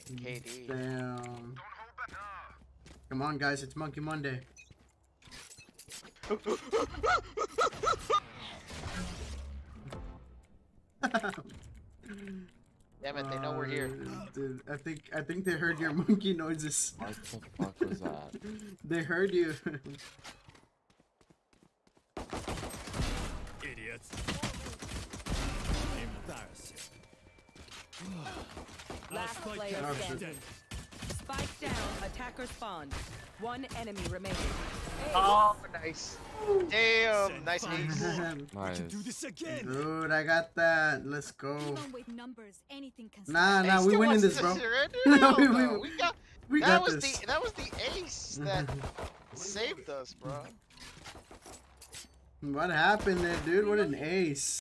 KD. Damn. Come on, guys, it's Monkey Monday. Damn it, they know we're here. Dude, I think they heard your monkey noises. What the fuck was that? They heard you. Idiots. Embarrassing. Last player Oh, standing. Spike down, attacker spawn. One enemy remaining. Oh, nice. Damn, nice ace. Nice. Do this again. Dude, I got that. Let's go. Even with numbers, anything can Nah, Hey, nah, we still winning wants this, to bro. surrender? No, Hell we no. we that got was this. that was the ace that saved us, bro. What happened there, dude? What an ace.